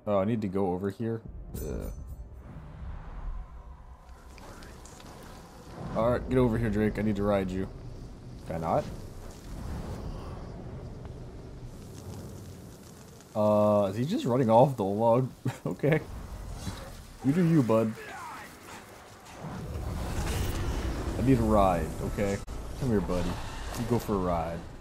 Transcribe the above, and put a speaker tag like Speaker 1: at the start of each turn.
Speaker 1: Oh, I need to go over here. Alright, get over here, Drake. I need to ride you. Can I not? Is he just running off the log? Okay. You do you, bud. I need a ride, okay? Come here, buddy. You go for a ride.